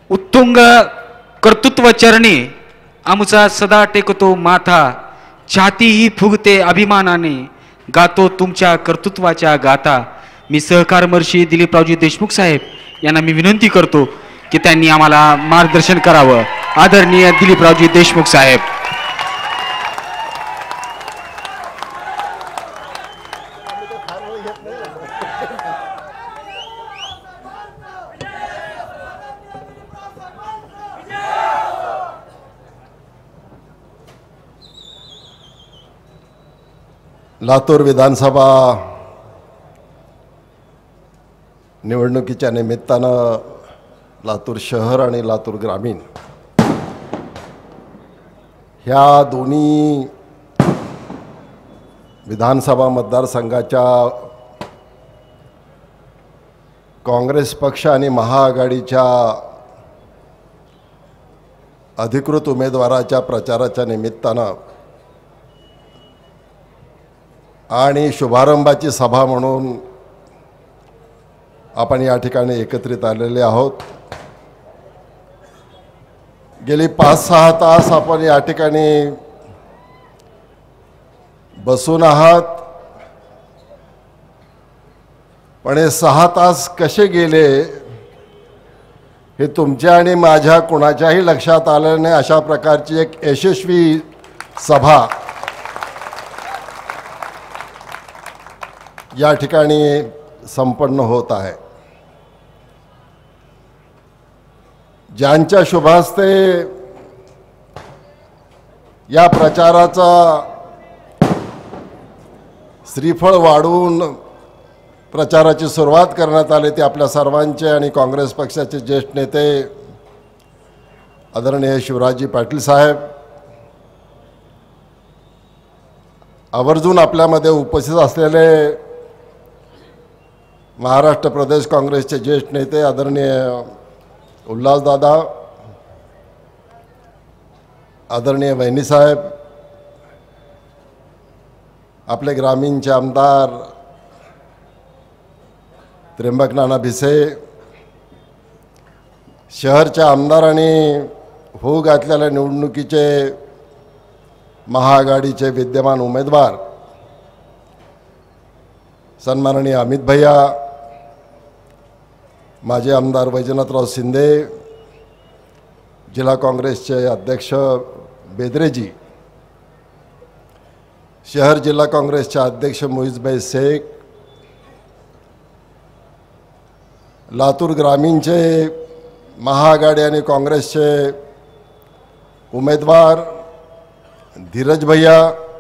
उत्तुंग कर्तृत्व चरणी आमचा सदा टेकतो माथा, छाती ही फुगते अभिमानाने, गातो तुमच्या कर्तृत्वाच्या गाथा। मी सहकार महर्षी दिलीपरावजी देशमुख साहेब यांना मी विनंती करतो की त्यांनी आम्हाला मार्गदर्शन करावं। आदरणीय दिलीपरावजी देशमुख साहेब। लातूर विधानसभा निवडणुकीच्या निमित्तानं लातूर शहर आणि लातूर ग्रामीण ह्या दोन्ही विधानसभा मतदारसंघाच्या काँग्रेस पक्ष आणि महाआघाडीच्या अधिकृत उमेदवाराच्या प्रचाराच्या निमित्तानं आणि शुभारंभाची सभा म्हणून आपण या ठिकाणी एकत्रित आलेले आहोत। गेली 5-6 तास आपण या ठिकाणी बसून आहात, पण हे 6 तास कसे गेले हे तुमच्या आणि माझ्या कुणाच्याही लक्षात आलं नाही। अशा प्रकारची एक यशस्वी सभा या ठिकाणी संपन्न होत आहे। ज्यांच्या शुभास्ते या प्रचाराचा श्रीफळ वाढवून प्रचाराची सुरुवात करण्यात आली ते आपल्या सर्वांचे आणि काँग्रेस पक्षाचे ज्येष्ठ नेते आदरणीय शिवराजजी पाटील साहेब आवर्जून आपल्यामध्ये उपस्थित असलेले महाराष्ट्र प्रदेश काँग्रेसचे ज्येष्ठ नेते आदरणीय उल्हासदादा, आदरणीय वहिनी साहेब, आपले ग्रामीणचे आमदार त्र्यंबकनाना भिसे, शहरच्या आमदारांनी होऊ घातलेल्या निवडणुकीचे महाआघाडीचे विद्यमान उमेदवार सन्माननीय अमित भैया, माजी आमदार वैजनाथराव शिंदे, जिल्हा काँग्रेसचे अध्यक्ष बेदरेजी, शहर जिल्हा काँग्रेसचे अध्यक्ष मुईजभाई शेख, लातूर ग्रामीणचे महाआघाडी आणि काँग्रेसचे उमेदवार धीरज भैया,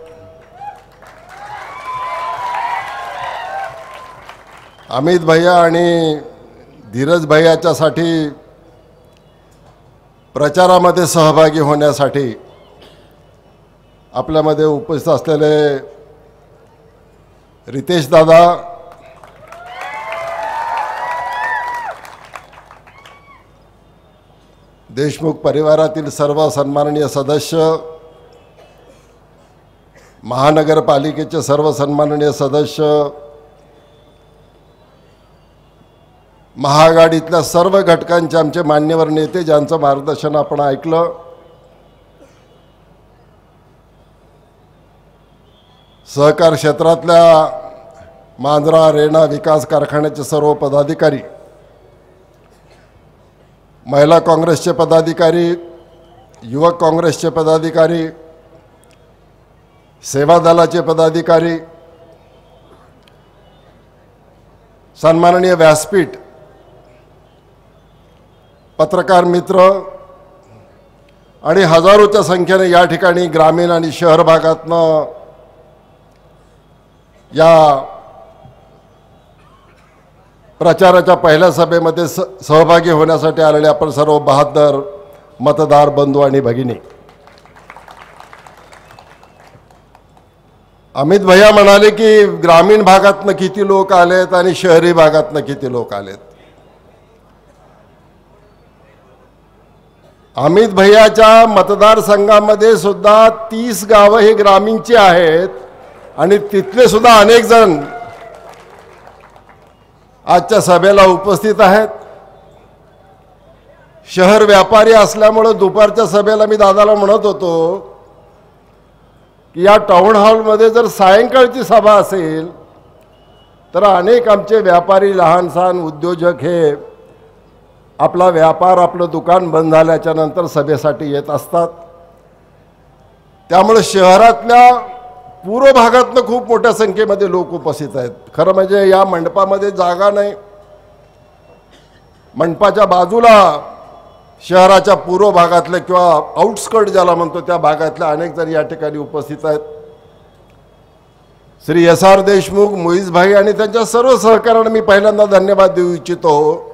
अमित भैया आणि धीरज भैयाच्यासाठी प्रचारामध्ये सहभागी होण्यासाठी आपल्यामध्ये उपस्थित असलेले रितेश दादा, देशमुख परिवारातील सर्व सन्माननीय सदस्य, महानगरपालिकेचे सर्व सन्माननीय सदस्य, महाआघाडीतल्या सर्व घटकांचे आमचे मान्यवर नेते ज्यांचं मार्गदर्शन आपण ऐकलं, सहकार क्षेत्रातल्या मांजरा रेणा विकास कारखान्याचे सर्व पदाधिकारी, महिला काँग्रेसचे पदाधिकारी, युवक काँग्रेसचे पदाधिकारी, सेवा दलाचे पदाधिकारी, सन्माननीय व्यासपीठ, पत्रकार मित्र आणि हजारोच्या संख्येने या ठिकाणी ग्रामीण आणि शहर भागातनं या प्रचाराच्या पहिल्या सभेमध्ये सहभागी होण्यासाठी आलेले आपण सर्व बहादर मतदार बंधू आणि भगिनी, अमित भैया म्हणाले की ग्रामीण भागातनं किती लोक आलेत आणि शहरी भागातनं किती लोक आलेत। अमित भैयाच्या मतदारसंघामध्ये सुद्धा 30 गावं हे ग्रामीणची आहेत आणि तिथले सुद्धा अनेक जण आजच्या सभेला उपस्थित आहेत। शहर व्यापारी असल्यामुळे दुपारच्या सभेला मी दादाला म्हणत होतो की या टाउन हॉलमध्ये जर सायंकाळची सभा असेल तर अनेक आमचे व्यापारी लहान सहान उद्योजक हे आपला व्यापार आपलं दुकान बंद झाल्याच्या नंतर सभेसाठी येत असतात. त्यामुळे शहरातल्या पूर्व भागातनं खूप मोठ्या संख्येमध्ये लोक उपस्थित आहेत. खरं म्हणजे या मंडपामध्ये जागा नाही. मंडपाच्या बाजूला शहराच्या पूर्व भागातले किंवा आउटस्कर्ट ज्याला म्हणतो त्या भागातले अनेक जण या ठिकाणी उपस्थित आहेत. श्री एस.आर. देशमुख, मोईज भाई आणि त्यांच्या सर्व सहकाऱ्यांना मी पहिल्यांदा धन्यवाद देऊ इच्छितो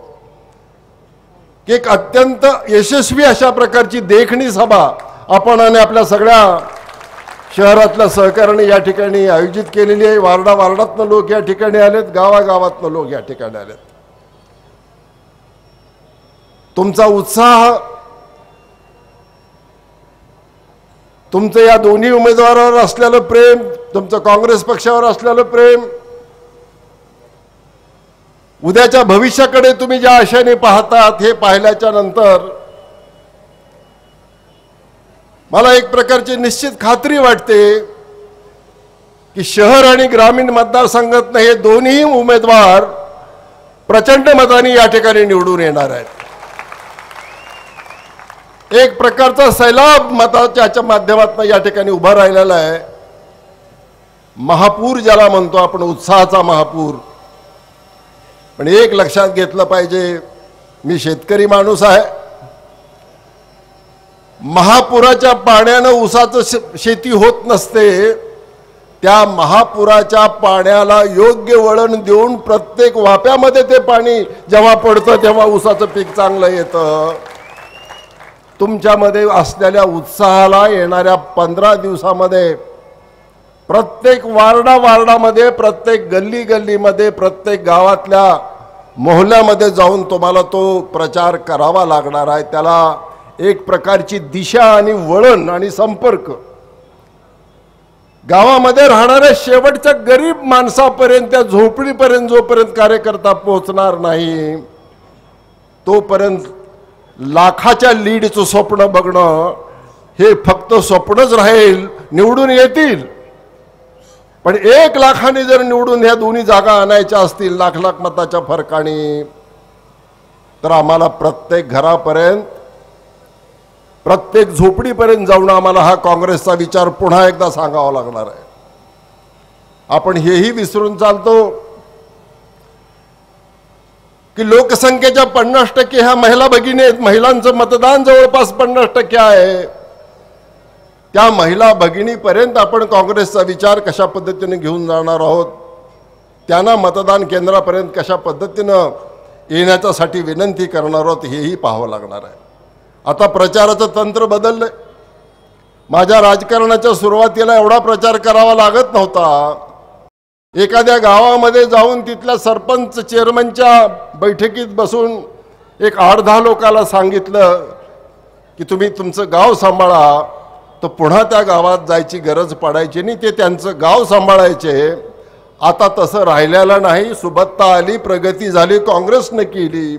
की एक अत्यंत यशस्वी अशा प्रकारची देखणी सभा आपण आणि आपल्या सगळ्या शहरातल्या सहकाऱ्यांनी या ठिकाणी आयोजित केलेली आहे. वार्डातनं लोक या ठिकाणी आलेत, गावागावातनं लोक या ठिकाणी आलेत. तुमचा उत्साह, तुमचं या दोन्ही उमेदवारावर असलेलं प्रेम, तुमचं काँग्रेस पक्षावर असलेलं प्रेम, उद्याच्या भविष्याकडे तुम्ही ज्या आशेने पाहतात हे पाहिल्याच्या नंतर मला एक प्रकारची निश्चित खात्री वाटते की शहर आणि ग्रामीण मतदारसंघातनं हे दोन्ही उमेदवार प्रचंड मतांनी या ठिकाणी निवडून येणार आहेत. एक प्रकारचा सैलाब मताच्या माध्यमातून या ठिकाणी उभा राहिलेला आहे. महापूर ज्याला म्हणतो आपण, उत्साहाचा महापूर. पण एक लक्षात घेतलं पाहिजे, मी शेतकरी माणूस आहे. महापुराच्या पाण्यानं ऊसाचं शेती होत नसते. त्या महापुराच्या पाण्याला योग्य वळण देऊन प्रत्येक वाप्यामध्ये ते पाणी जेव्हा पडतं तेव्हा ऊसाचं पीक चांगलं येतं. तुमच्यामध्ये असलेल्या उत्साहाला येणाऱ्या 15 दिवसामध्ये प्रत्येक वार्डामध्ये, प्रत्येक गल्लीमध्ये, प्रत्येक गावातल्या मोहल्ल्यामध्ये जाऊन तुम्हाला तो प्रचार करावा लागणार आहे. त्याला एक प्रकारची दिशा आणि वळण आणि संपर्क गावामध्ये राहणाऱ्या शेवटच्या गरीब माणसापर्यंत, त्या झोपडीपर्यंत जोपर्यंत कार्यकर्ता पोहोचणार नाही तोपर्यंत लाखाच्या लीडचं स्वप्न बघणं हे फक्त स्वप्नच राहील. निवडून येतील, पण 1 लाखाने जर निवडून ह्या दोन्ही जागा आणायच्या असतील लाख मताच्या फरकाने, तर आम्हाला प्रत्येक घरापर्यंत, प्रत्येक झोपडीपर्यंत जाऊन आम्हाला हा काँग्रेसचा विचार पुन्हा एकदा सांगावा लागणार आहे. आपण हेही विसरून चालतो की लोकसंख्येच्या 50% ह्या महिला भगिनी आहेत. महिलांचं मतदान जवळपास 50% आहे. त्या महिला भगिनीपर्यंत आपण काँग्रेसचा विचार कशा पद्धतीने घेऊन जाणार आहोत, त्यांना मतदान केंद्रापर्यंत कशा पद्धतीनं येण्याच्यासाठी विनंती करणार आहोत हेही पाहावं लागणार आहे. आता प्रचाराचं तंत्र बदललंय. माझ्या राजकारणाच्या सुरुवातीला एवढा प्रचार करावा लागत नव्हता. एखाद्या गावामध्ये जाऊन तिथल्या सरपंच चेअरमनच्या बैठकीत बसून एक 8-10 लोकांना सांगितलं की तुम्ही तुमचं गाव सांभाळा, तर पुन्हा त्या गावात जायची गरज पडायची नाही. ते त्यांचं गाव सांभाळायचे. आता तसं राहिलेलं नाही. सुबत्ता आली, प्रगती झाली, काँग्रेसनं केली.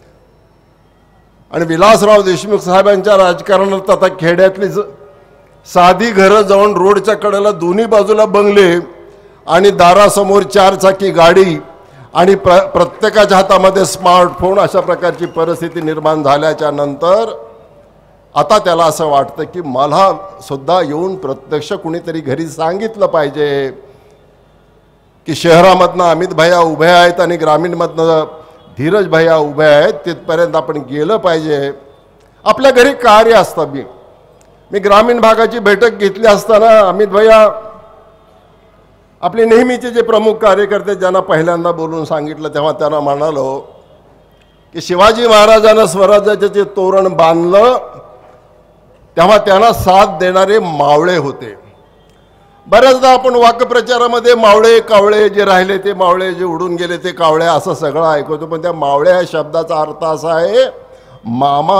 आणि विलासराव देशमुख साहेबांच्या राजकारणात आता खेड्यातली साधी घरं जाऊन रोडच्या कडेला दोन्ही बाजूला बंगले आणि दारासमोर 4 चाकी गाडी आणि प्रत्येकाच्या हातामध्ये स्मार्टफोन, अशा प्रकारची परिस्थिती निर्माण झाल्याच्या नंतर आता त्याला असं वाटतं की मला सुद्धा येऊन प्रत्यक्ष कुणीतरी घरी सांगितलं पाहिजे की शहरामधनं अमित भैया उभे आहेत आणि ग्रामीणमधनं धीरज भैया उभे आहेत, तिथपर्यंत आपण गेलं पाहिजे. आपल्या घरी कार्य असतं. मी ग्रामीण भागाची बैठक घेतली असताना अमित भैया आपले नेहमीचे जे प्रमुख कार्यकर्ते ज्यांना पहिल्यांदा बोलून सांगितलं तेव्हा त्यांना म्हणालो की शिवाजी महाराजांना स्वराज्याचे जे तोरण बांधलं तेव्हा त्यांना साथ देणारे मावळे होते. बऱ्याचदा आपण वाक्प्रचारामध्ये मावळे कावळे जे राहिले ते मावळे, जे उडून गेले ते कावळे असं सगळं ऐकतो. पण त्या मावळे या शब्दाचा अर्थ असा आहे मामा.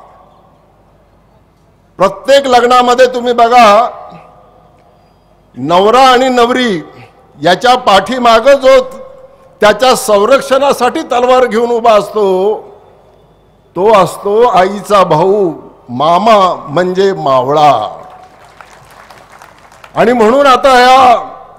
प्रत्येक लग्नामध्ये तुम्ही बघा, नवरा आणि नवरी याच्या पाठीमागं जो त्याच्या संरक्षणासाठी तलवार घेऊन उभा असतो तो असतो आईचा भाऊ, मामा म्हणजे मावळा. आणि म्हणून आता या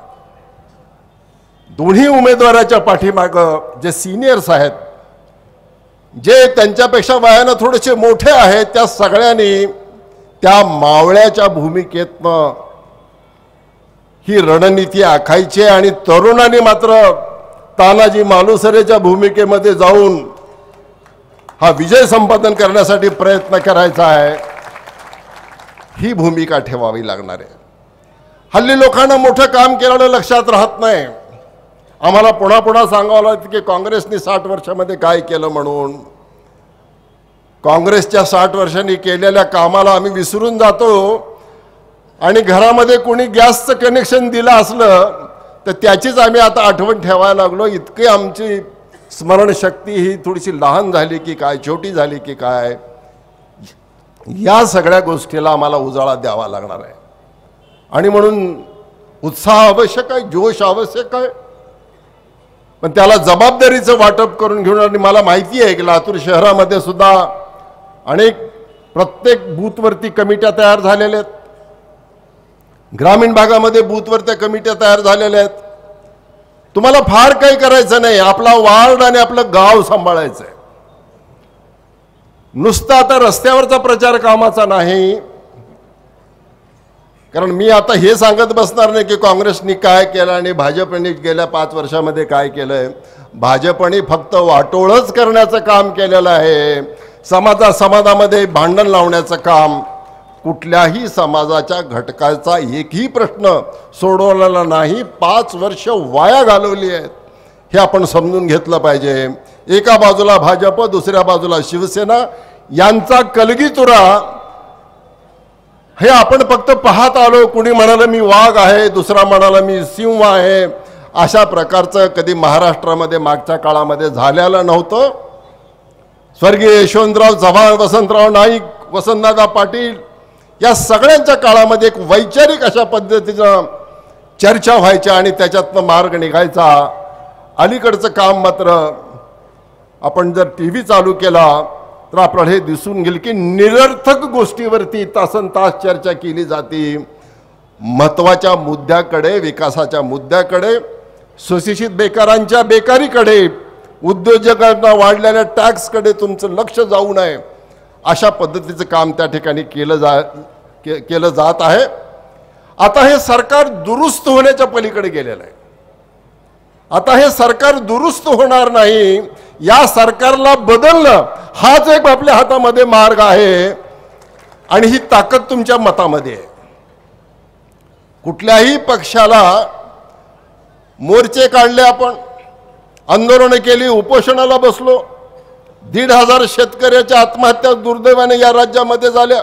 दोन्ही उमेदवाराच्या पाठीमागं जे सिनियर्स आहेत, जे त्यांच्यापेक्षा वयानं थोडेसे मोठे आहेत, त्या सगळ्यांनी त्या मावळ्याच्या भूमिकेतनं ही रणनीती आखायची आणि तरुणांनी मात्र तानाजी मालुसरेच्या भूमिकेमध्ये जाऊन हा विजय संपादन करण्यासाठी प्रयत्न करायचा आहे. ही भूमिका ठेवावी लागणार आहे. हल्ली लोकांना मोठं काम केलेलं लक्षात राहत नाही. आम्हाला पुन्हा पुन्हा सांगावं लागतं की काँग्रेसने 60 वर्षामध्ये काय केलं म्हणून. काँग्रेसच्या 60 वर्षांनी केलेल्या कामाला आम्ही विसरून जातो आणि घरामध्ये कोणी गॅसचं कनेक्शन दिलं असलं तर त्याचीच आम्ही आता आठवण ठेवायला लागलो. इतकी आमची स्मरणशक्ती ही थोडीशी लहान झाली की काय, छोटी झाली की काय. या सगळ्या गोष्टीला आम्हाला उजाळा द्यावा लागणार आहे. आणि म्हणून उत्साह आवश्यक आहे, जोश आवश्यक आहे, पण त्याला जबाबदारीचं वाटप करून घेऊन. आणि मला माहिती आहे की लातूर शहरामध्ये सुद्धा अनेक प्रत्येक बूथवरती कमिट्या तयार झालेल्या आहेत. ग्रामीण भागामध्ये बूथवरती कमिट्या तयार झालेल्या आहेत. तुम्हाला फार काही करायचं नाही, आपला वार्ड आणि आपलं गाव सांभाळायचं आहे. नुसता आता रस्त्यावरचा प्रचार कामाचा नाही. कारण मी आता हे सांगत बसणार नाही की काँग्रेसनी काय केलं आणि भाजपने गेल्या 5 वर्षामध्ये काय केलंय. भाजपने फक्त वाटोळच करण्याचं काम केलेलं आहे. समाजामध्ये भांडण लावण्याचं काम. कुठल्याही समाजाच्या घटकाचा एकही प्रश्न सोडवलेला नाही. 5 वर्ष वाया घालवली आहेत, हे आपण समजून घेतलं पाहिजे. एका बाजूला भाजप, दुसऱ्या बाजूला शिवसेना यांचा कलगीतुरा हे आपण फक्त पाहत आलो. कुणी म्हणालं मी वाघ आहे, दुसरा म्हणाला मी सिंह आहे. अशा प्रकारचं कधी महाराष्ट्रामध्ये मागच्या काळामध्ये झालेलं नव्हतं. स्वर्गीय यशवंतराव चव्हाण, वसंतराव नाईक, वसंतदादा पाटील या सगळ्यांच्या काळामध्ये एक वैचारिक अशा पद्धतीनं चर्चा व्हायच्या आणि त्याच्यातनं मार्ग निघायचा. अलीकडचं काम मात्र आपण जर TV चालू केला तर आपल्याला हे दिसून गेल की निरर्थक गोष्टीवरती तासनतास चर्चा केली जाते. महत्त्वाच्या मुद्द्याकडे, विकासाच्या मुद्द्याकडे, सुशिक्षित बेकारांच्या बेकारीकडे, उद्योजकांना वाढलेल्या टॅक्सकडे तुमचं लक्ष जाऊ नये अशा पद्धतीचं काम त्या ठिकाणी केलं जात आहे. आता हे सरकार दुरुस्त होण्याच्या पलीकडे गेलेलं आहे. आता हे सरकार दुरुस्त होणार नाही. या सरकारला बदलणं हाच एक आपल्या हातामध्ये मार्ग आहे आणि ही ताकद तुमच्या मतामध्ये आहे. कुठल्याही पक्षाला मोर्चे काढले, आपण आंदोलनं केली, उपोषणाला बसलो. 1,500 शेतकऱ्याच्या आत्महत्या दुर्दैवाने या राज्यामध्ये झाल्या.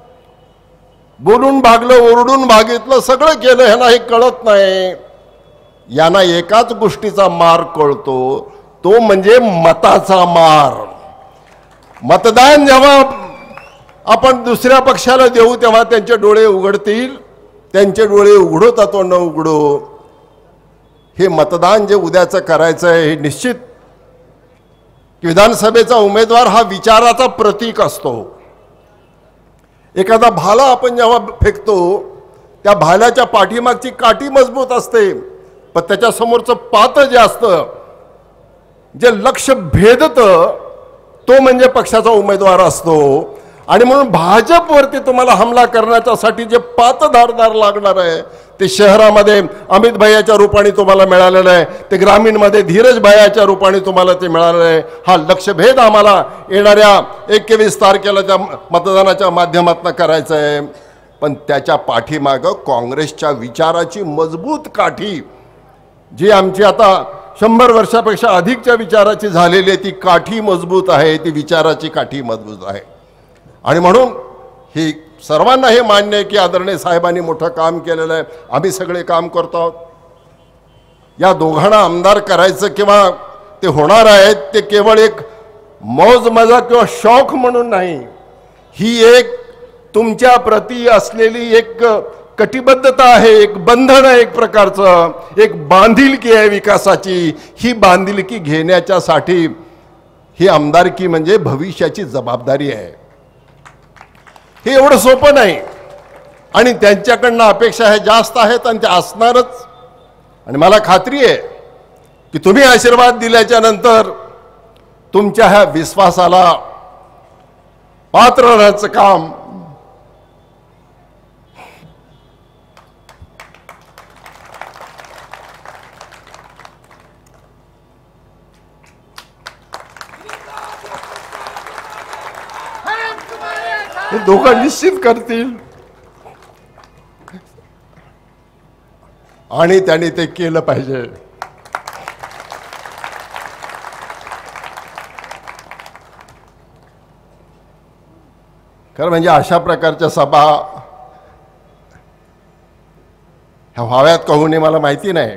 बोलून भागलं, ओरडून भागितलं, सगळं केलं. ह्यांना हे कळत नाही. यांना एकाच गोष्टीचा मार कळतो, तो म्हणजे मताचा मार. मतदान जेव्हा आपण दुसऱ्या पक्षाला देऊ तेव्हा त्यांचे डोळे उघडतील. त्यांचे डोळे उघडो तो न उघडो, हे मतदान जे उद्याचं करायचं आहे हे निश्चित. विधानसभेचा उमेदवार हा विचाराचा प्रतीक असतो. एखादा भाला आपण जेव्हा फेकतो त्या भाल्याच्या पाठीमागची काठी मजबूत असते, पण त्याच्या समोरचं पात जे असतं, जे लक्ष भेदतं, तो म्हणजे पक्षाचा उमेदवार असतो. आणि म्हणून भाजपवरती तुम्हाला हमला करण्यासाठी जे पात धारदार लागणार आहे ते शहरामध्ये अमित भैयाच्या रूपाने तुम्हाला मिळालेलं आहे, ते ग्रामीणमध्ये धीरज भैयाच्या रूपाने तुम्हाला ते मिळालेलं आहे. हा लक्षभेद आम्हाला येणाऱ्या 21 तारखेला त्या मतदानाच्या माध्यमातून करायचं आहे. पण त्याच्या पाठीमागं काँग्रेसच्या विचाराची मजबूत काठी, जी आमची आता 100 वर्षापेक्षा अधिकच्या विचाराची झालेली आहे, ती काठी मजबूत आहे, ती विचाराची काठी मजबूत आहे. आणि म्हणून ही सर्वांना हे मान्य आहे की आदरणीय साहेबांनी मोठं काम केलेलं आहे. आम्ही सगळे काम करतो आहोत. या दोघांना आमदार करायचं किंवा ते होणार आहेत ते केवळ एक मौज मजा किंवा शौक म्हणून नाही. ही एक तुमच्या प्रती असलेली एक कटिबद्धता आहे, एक बंधन आहे, एक प्रकारचं एक बांधिलकी आहे विकासाची. ही बांधिलकी घेण्याच्यासाठी ही आमदारकी म्हणजे भविष्याची जबाबदारी आहे. हे एवढं सोपं नाही आणि त्यांच्याकडनं अपेक्षा ह्या जास्त आहेत आणि त्या असणारच. आणि मला खात्री आहे की तुम्ही आशीर्वाद दिल्याच्या नंतर तुमच्या ह्या विश्वासाला पात्र राहण्याचं काम हे दोघं निश्चित करतील आणि त्यांनी ते केलं पाहिजे. खरं म्हणजे अशा प्रकारच्या सभा ह्या व्हाव्यात का होऊ नये मला माहिती नाही,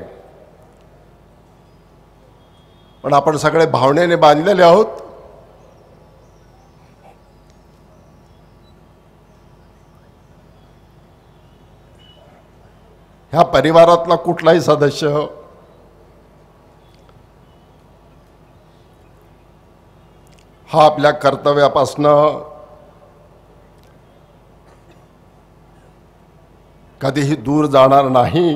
पण आपण सगळे भावनेने बांधलेले आहोत. ह्या परिवारातला कुठलाही सदस्य हा आपल्या कर्तव्यापासनं कधीही दूर जाणार नाही.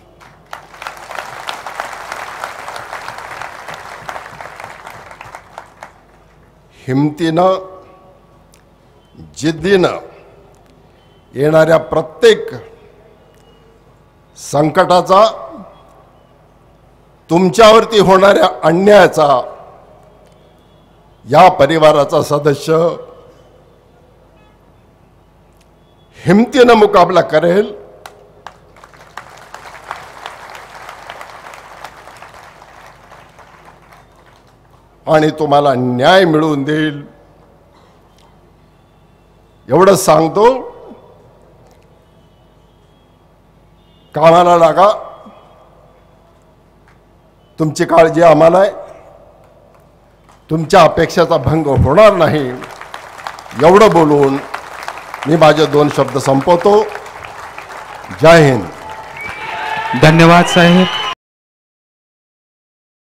हिमतीनं जिद्दीनं येणाऱ्या प्रत्येक संकटाचा, तुमच्यावरती होणाऱ्या अन्यायाचा या परिवाराचा सदस्य हिमतीनं मुकाबला करेल. आणि तुम्हाला न्याय मिळवून देईल एवढंच सांगतो. कामाला लागा, तुमची काळजी आम्हाला आहे, तुमच्या अपेक्षेचा भंग होणार नाही एवढं बोलून मी माझे 2 शब्द संपवतो. जय हिंद. धन्यवाद साहेब.